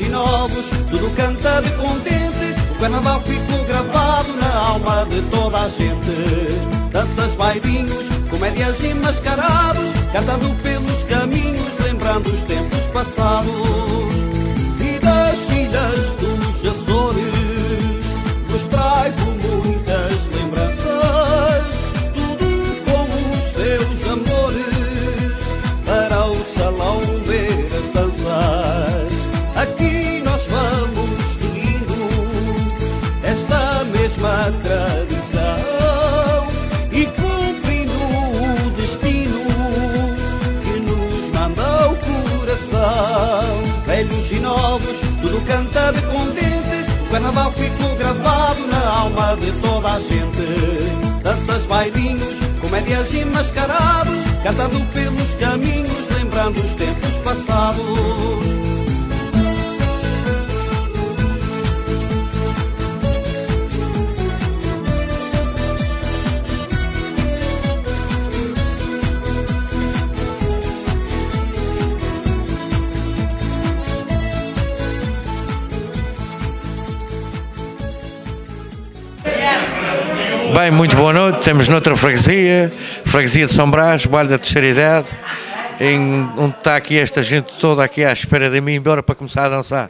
e novos, tudo canta de contente. O carnaval ficou gravado na alma de toda a gente. Danças, bailinhos, comédias e mascarados, cantando pelos caminhos, lembrando os tempos passados. E das ilhas dos Açores nos trago muitas lembranças, tudo com os seus amores, para o salão ver as danças. Aqui nós vamos seguindo esta mesma tradição e cumprindo o destino que nos manda o coração. Velhos e novos, tudo canta de contente. O carnaval ficou gravado na alma de toda a gente. Danças, bailinhos, comédias e mascarados, cantando pelos caminhos, lembrando os tempos passados. Bem, muito boa noite. Estamos noutra freguesia, freguesia de São Brás, baile da terceira idade, onde está aqui esta gente toda aqui à espera de mim embora para começar a dançar.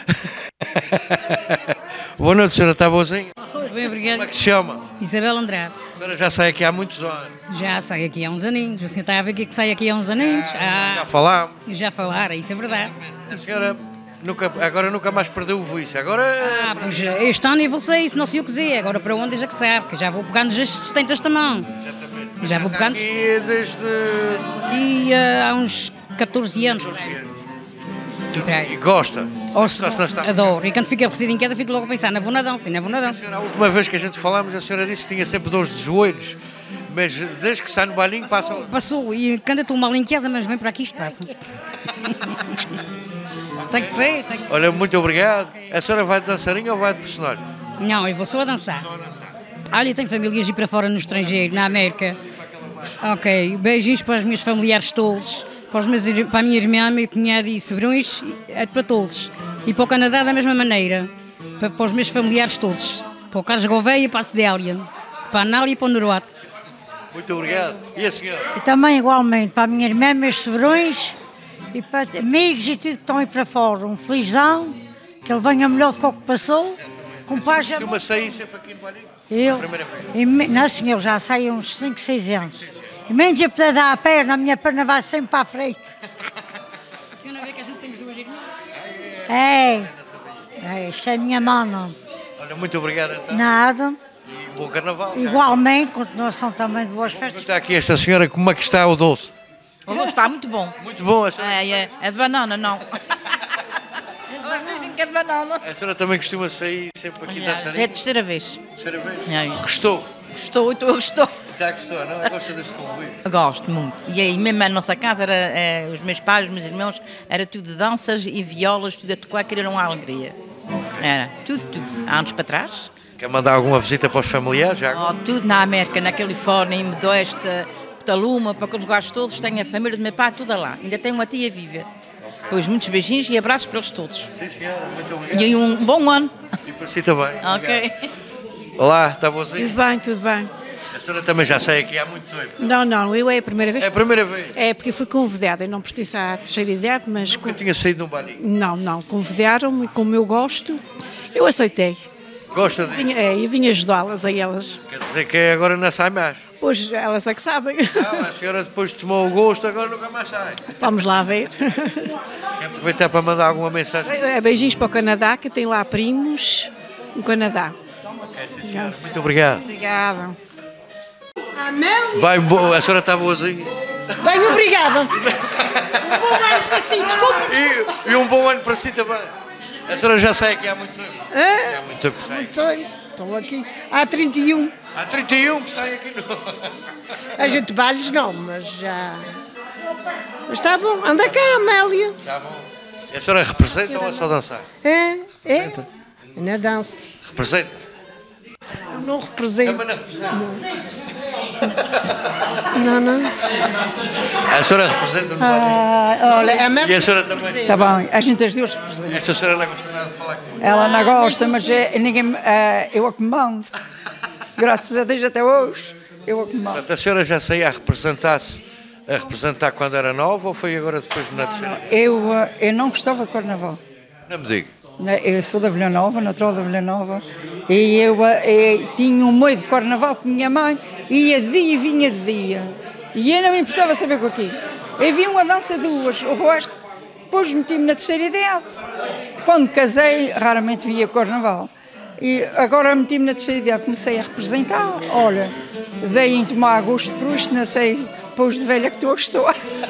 Boa noite, senhora, está boazinha? Bem, obrigado. Como é que se chama? Isabel Andrade. A senhora já sai aqui há muitos anos. Já sai aqui há uns aninhos. O senhor está a ver que sai aqui há uns aninhos? Já falámos. Já falaram, isso é verdade. A senhora agora nunca mais perdeu o vício. Agora... Pois este ano eu vou sair, se não sei o que dizer. Agora para onde já que sabe, que já vou pegar-nos as sustentas também. Exatamente. Já vou pegar-nos... Aqui desde... Aqui há uns 14 anos. E gosta? Adoro. E quando fico aborrecido em casa, fico logo a pensar, não vou na dança, não vou na dança. A última vez que a gente falámos, a senhora disse que tinha sempre dores de joelhos. Mas desde que sai no bailinho, passa... Passou. E quando eu estou mal em casa, mas vem para aqui, isto passa. Tem que ser, tem que ser. Olha, muito obrigado. A senhora vai de dançarinha ou vai de personagem? Não, eu vou só a dançar. Olha, eu tenho famílias ir para fora no estrangeiro, na América. Ok, beijinhos para os meus familiares todos, para a minha irmã, meu cunhado e sobrões, para todos. E para o Canadá da mesma maneira, para os meus familiares todos. Para o Carlos Gouveia e para a Cedélia, para a Anália e para o Noroate. Muito obrigado. E a senhora? E também igualmente para a minha irmã, meus sobrões e para amigos e tudo que estão aí para fora. Um felizão, que ele venha melhor do que o que passou. Com paz. Costuma sair sempre aqui no bailinho? Eu? Primeira vez? Não, senhor, já saí há uns 5, 6 anos. E menos a poder dar a perna, a minha perna vai sempre para a frente. A senhora vê que a gente temos duas irmãs? Isto é a minha mano. Olha, muito obrigado então. Nada. E bom carnaval. Igualmente, continuação também de boas festas. Está aqui esta senhora, como é que está o doce? O doce está muito bom. Muito bom. A senhora... É de banana, não. Dizem que é de banana. A senhora também costuma sair sempre aqui dançarinha? Já é a terceira vez. Terceira vez? Gostou? Gostou, então eu gostou. Já gostou, não? Gosta deste convívio? Gosto muito. E aí mesmo a nossa casa, os meus pais, os meus irmãos, era tudo danças e violas, tudo a tocar, que era uma alegria. Era, tudo. Há anos para trás. Quer mandar alguma visita para os familiares? Já? Tudo na América, na Califórnia, em Modesto, Petaluma, para aqueles lugares todos, tenho a família do meu pai, tudo lá. Ainda tenho uma tia viva. Pois muitos beijinhos e abraços para eles todos. Sim, senhora, muito obrigado. E um bom ano. E para si também. Ok. Olá, está boazinha? Tudo bem. A senhora também já sai aqui há muito tempo? Não, eu é a primeira vez. É a primeira vez? É porque eu fui convidada, eu não pertenço à terceira idade, mas... Nunca tinha saído num bailinho? Não, convidaram-me, como eu gosto, eu aceitei. Gosta disso? Eu vim ajudá-las a elas. Quer dizer que agora não sai mais? Pois, elas é que sabem. Não, a senhora depois tomou o gosto, agora nunca mais sai. Vamos lá ver. Quer aproveitar para mandar alguma mensagem? Beijinhos para o Canadá, que eu tenho lá primos no Canadá. Ok, sim, senhora. Muito obrigado. Obrigada. Bem, a senhora está boazinha? Bem, obrigada. Um bom ano para si, desculpe. E um bom ano para si também. A senhora já sai aqui há muito tempo? É? Há muito tempo que sai. Estou aqui há 31. Há 31 que sai aqui no... A gente bailes não, mas já... Mas está bom, anda cá, Amélia. Está bom. E a senhora representa ou é só dançar? É na dança. Representa? Eu não represento. Também não representa? Não. A senhora representa no Olha, é E a senhora também? Está bem, a gente as duas representa. Esta senhora não gosta nada de falar comigo. Ela não gosta, mas ninguém, eu a que mando. Graças a Deus até hoje, eu a que mando. Portanto, a senhora já saía a representar quando era nova ou foi agora depois na terceira? Eu não gostava de carnaval. Não me diga. Eu sou da Vila Nova, natural da Vila Nova, e eu tinha um meio de carnaval com minha mãe, ia de dia e vinha de dia. E eu não me importava saber com aquilo. Eu vi uma dança duas, o resto, depois meti-me na terceira idade. Quando casei, raramente via carnaval. E agora meti-me na terceira idade, comecei a representar. Olha, dei em tomar gosto por isto, não sei, depois de velha que estou.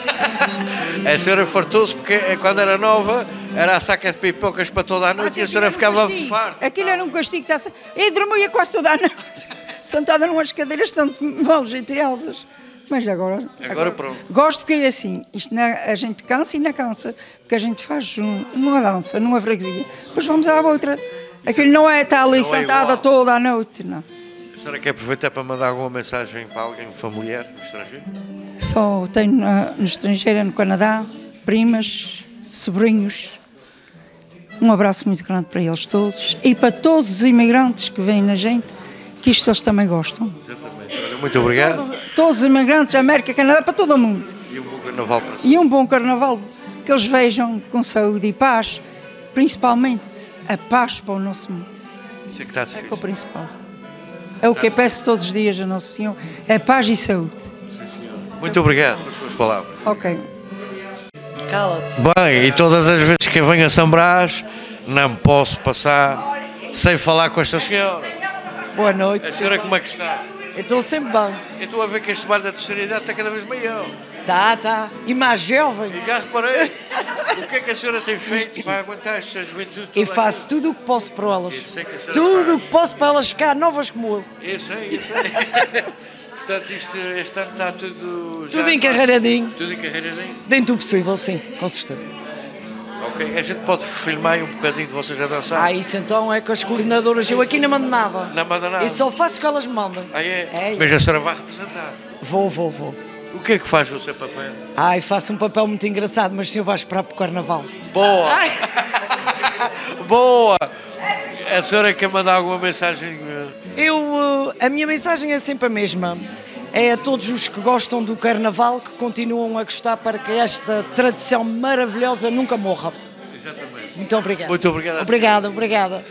A senhora fartou-se porque quando era nova era a saca de pipocas para toda a noite e a senhora ficava farta. Aquilo era um castigo. Eu dormia quase toda a noite, sentada numas cadeiras tanto mal jeitosas. Mas agora Pronto. Gosto porque é assim, a gente cansa e não cansa, porque a gente faz uma dança, numa freguesia, depois vamos à outra. Aquilo não é estar ali sentada toda a noite, não. A senhora quer aproveitar para mandar alguma mensagem para alguém familiar no estrangeiro? Só tenho no estrangeiro, no Canadá, primas, sobrinhos. Um abraço muito grande para eles todos e para todos os imigrantes que vêm na gente, que isto eles também gostam. Exatamente. Olha, muito obrigado. Todos os imigrantes, América, Canadá, para todo o mundo. E um bom carnaval para si. E um bom carnaval, que eles vejam com saúde e paz, principalmente a paz para o nosso mundo. Isso é que está É difícil. o principal. É o que eu peço todos os dias a Nosso Senhor, é paz e saúde. Muito obrigado pelas suas palavras. Ok. Cala-te. Bem, e todas as vezes que eu venho a São Brás, não posso passar sem falar com esta senhora. Boa noite. A senhora como é que está? Eu estou sempre bem. Eu estou a ver que este bar da terceira idade está cada vez maior. Tá. E mais jovem. E já reparei. O que é que a senhora tem feito para aguentar esta juventude toda? E faço tudo o que posso para elas. Eu sei que a senhora Tudo faz. o que posso para elas ficar novas como eu. Eu sei. Portanto, este ano está tudo... Tudo encarreiradinho. Tudo encarreiradinho? Dentro do possível, sim, com certeza. Ok, a gente pode filmar aí um bocadinho de vocês a dançar? Isso então é com as coordenadoras. Eu aqui não mando nada. Não manda nada? Eu só faço o que elas me mandam. É? Mas a senhora vai representar. Vou. O que é que faz o seu papel? Faço um papel muito engraçado, mas o senhor vai esperar para o carnaval. Boa! Boa! A senhora quer mandar alguma mensagem? A minha mensagem é sempre a mesma. É a todos os que gostam do carnaval, que continuam a gostar, para que esta tradição maravilhosa nunca morra. Exatamente. Muito obrigado. Muito obrigado. Obrigada.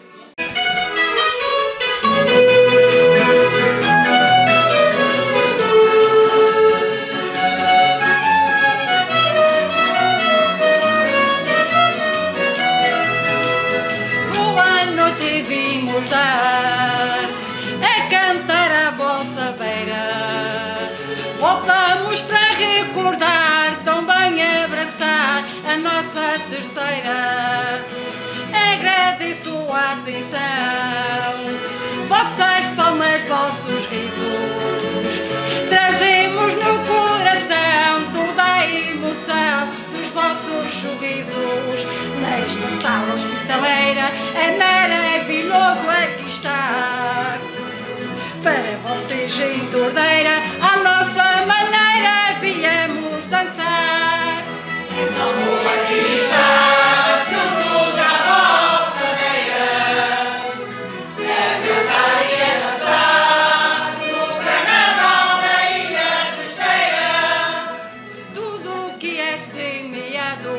Boa noite vimos dar, a cantar à vossa beira. Voltamos para recordar, tão bem abraçar a nossa terceira. Agradeço a atenção, vossas palmas, vossos risos. Trazemos no coração toda a emoção dos vossos sorrisos. Nesta sala hospitaleira é maravilhoso aqui estar. Para vocês em Tordeira, à nossa maneira viemos dançar. Então vou aqui estar, juntos à vossa beira, a cantar e a dançar, no carnaval da Ilha Terceira. Tudo que é semeado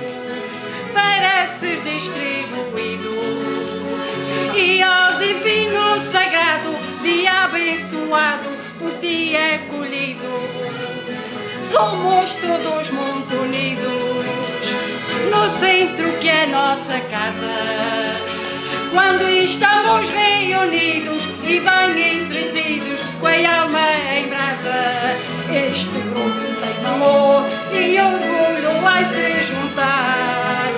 para ser distribuído, e ao divino sagrado, dia abençoado, por ti é colhido. Somos todos muito unidos, no centro que é nossa casa. Quando estamos reunidos e bem entretidos, com a alma em brasa, este grupo tem valor e orgulho vai se juntar.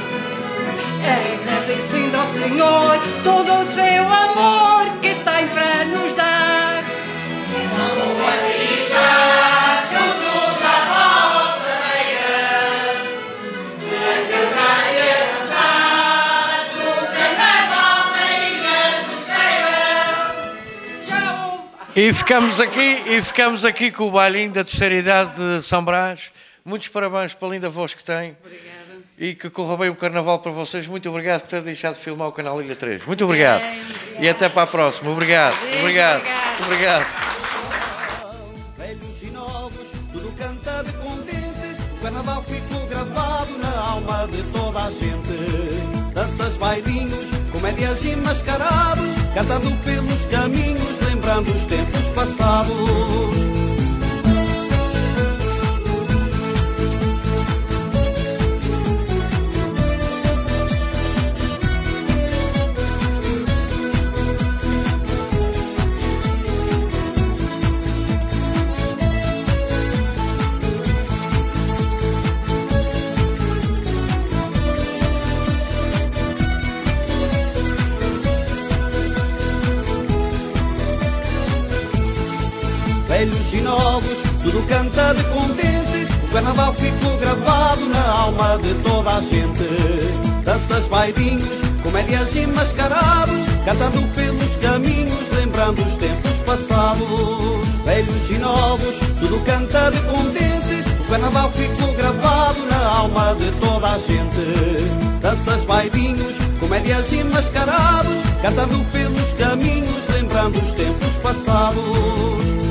Agradecendo ao Senhor todo o seu amor que tem para nos dar. Vamos aqui estar juntos à vossa beira, a cantar e a dançar no carnaval da Ilha Terceira. Já houve E ficamos aqui com o bailinho da terceira idade de São Brás. Muitos parabéns pela linda voz que tem. Obrigada. E que corra bem o carnaval para vocês. Muito obrigado por ter deixado de filmar o canal Ilha 3. Muito obrigado. E até para a próxima. Obrigado. Obrigado. Obrigado. Velhos e novos, tudo canta de contente. O carnaval ficou gravado na alma de toda a gente. Danças, bailinhos, comédias e mascarados, cantando pelos caminhos, lembrando os tempos passados. Velhos e novos, tudo canta de contente. O carnaval ficou gravado na alma de toda a gente. Danças, bailinhos, comédias e mascarados, cantando pelos caminhos, lembrando os tempos passados. Velhos e novos, tudo canta de contente. O carnaval ficou gravado na alma de toda a gente. Danças, bailinhos, comédias e mascarados, cantando pelos caminhos, lembrando os tempos passados.